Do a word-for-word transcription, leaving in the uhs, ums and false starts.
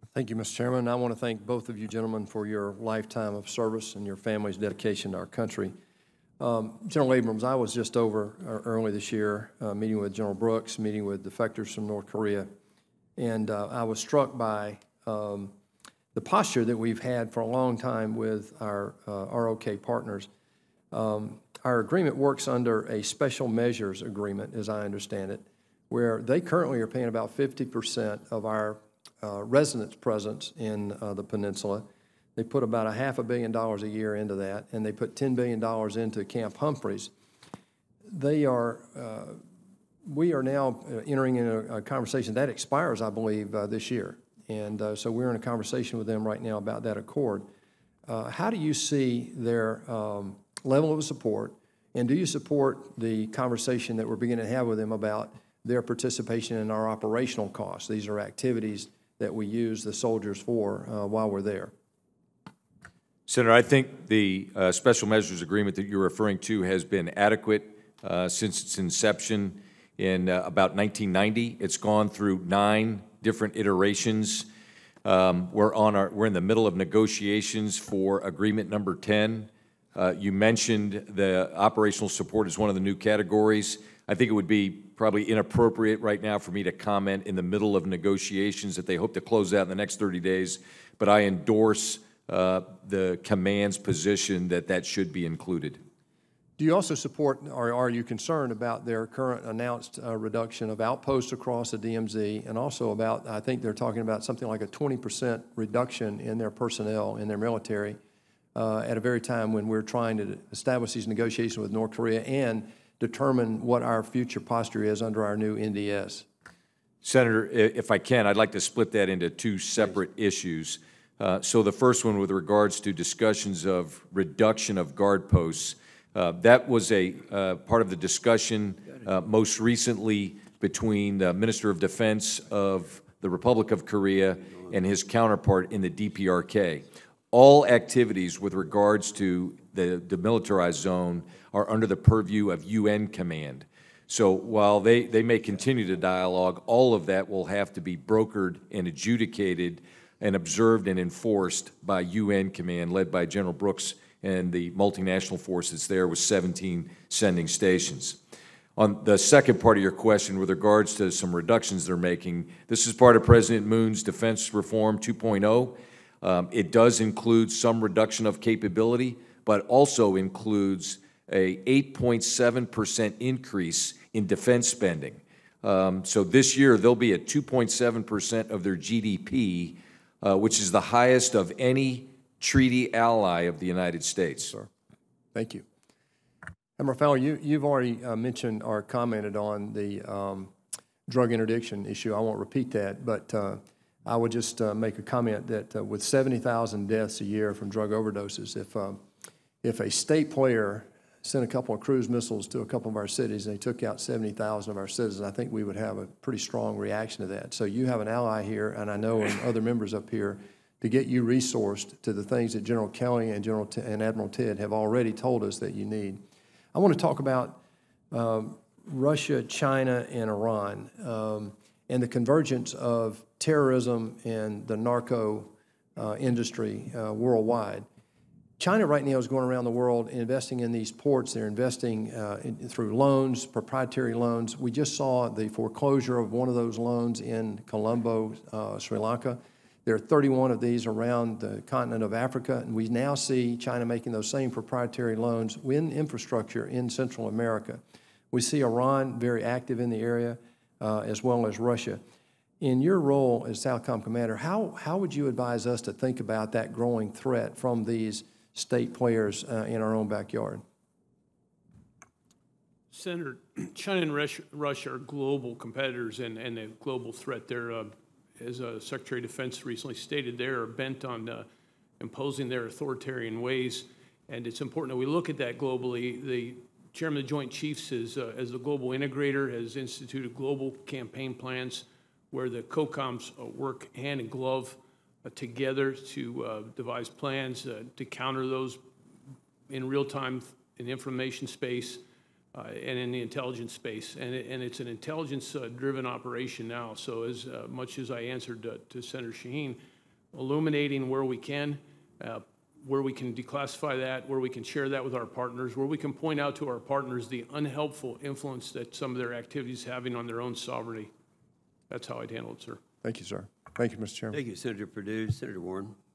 Thank you, Mister Chairman. I want to thank both of you gentlemen for your lifetime of service and your family's dedication to our country. Um, General Abrams, I was just over uh, early this year, uh, meeting with General Brooks, meeting with defectors from North Korea, and uh, I was struck by um, the posture that we've had for a long time with our uh, R O K partners. Um, our agreement works under a special measures agreement, as I understand it, where they currently are paying about fifty percent of our uh, residence presence in uh, the peninsula. They put about a half a billion dollars a year into that, and they put ten billion dollars into Camp Humphreys. They are, uh, we are now entering in a, a conversation that expires, I believe, uh, this year. And uh, so we're in a conversation with them right now about that accord. Uh, how do you see their um, level of support, and do you support the conversation that we're beginning to have with them about their participation in our operational costs? These are activities that we use the soldiers for uh, while we're there. Senator, I think the uh, special measures agreement that you're referring to has been adequate uh, since its inception in uh, about nineteen ninety. It's gone through nine different iterations. Um, we're on our, we're in the middle of negotiations for agreement number ten. Uh, you mentioned the operational support as one of the new categories. I think it would be probably inappropriate right now for me to comment in the middle of negotiations that they hope to close out in the next thirty days, but I endorse uh, the command's position that that should be included. Do you also support, or are you concerned about their current announced uh, reduction of outposts across the D M Z, and also about, I think they're talking about something like a twenty percent reduction in their personnel, in their military, uh, at a very time when we're trying to establish these negotiations with North Korea and determine what our future posture is under our new N D S? Senator, if I can, I'd like to split that into two separate Please. issues. Uh, so the first one with regards to discussions of reduction of guard posts, uh, that was a uh, part of the discussion uh, most recently between the Minister of Defense of the Republic of Korea and his counterpart in the D P R K. All activities with regards to the demilitarized zone are under the purview of U N command. So while they, they may continue to dialogue, all of that will have to be brokered and adjudicated and observed and enforced by U N command, led by General Brooks and the multinational force that's there with seventeen sending stations. On the second part of your question with regards to some reductions they're making, this is part of President Moon's Defense Reform two point oh. Um, it does include some reduction of capability, but also includes a eight point seven percent increase in defense spending. Um, so this year, they'll be at two point seven percent of their G D P, uh, which is the highest of any treaty ally of the United States. Sir. Thank you. Admiral Fowler, you, you've already uh, mentioned or commented on the um, drug interdiction issue. I won't repeat that, but uh, I would just uh, make a comment that uh, with seventy thousand deaths a year from drug overdoses, if, uh, if a state player sent a couple of cruise missiles to a couple of our cities and they took out seventy thousand of our citizens, I think we would have a pretty strong reaction to that. So you have an ally here, and I know and other members up here, to get you resourced to the things that General Kelly and General T and Admiral Tidd have already told us that you need. I want to talk about um, Russia, China, and Iran, um, and the convergence of terrorism and the narco uh, industry uh, worldwide. China right now is going around the world investing in these ports. They're investing uh, in, through loans, proprietary loans. We just saw the foreclosure of one of those loans in Colombo, uh, Sri Lanka. There are thirty-one of these around the continent of Africa, and we now see China making those same proprietary loans in infrastructure in Central America. We see Iran very active in the area, uh, as well as Russia. In your role as SOUTHCOM commander, how, how would you advise us to think about that growing threat from these state players uh, in our own backyard? Senator, China and Russia are global competitors and, and a global threat. They're, uh, as uh, Secretary of Defense recently stated, they are bent on uh, imposing their authoritarian ways, and it's important that we look at that globally. The Chairman of the Joint Chiefs, is, uh, as the global integrator, has instituted global campaign plans where the COCOMs uh, work hand in glove uh, together to uh, devise plans uh, to counter those in real time in the information space uh, and in the intelligence space. And, it, and it's an intelligence-driven uh, operation now. So as uh, much as I answered uh, to Senator Shaheen, illuminating where we can, uh, where we can declassify that, where we can share that with our partners, where we can point out to our partners the unhelpful influence that some of their activities having on their own sovereignty. That's how I'd handle it, sir. Thank you, sir. Thank you, Mister Chairman. Thank you, Senator Perdue. Senator Warren.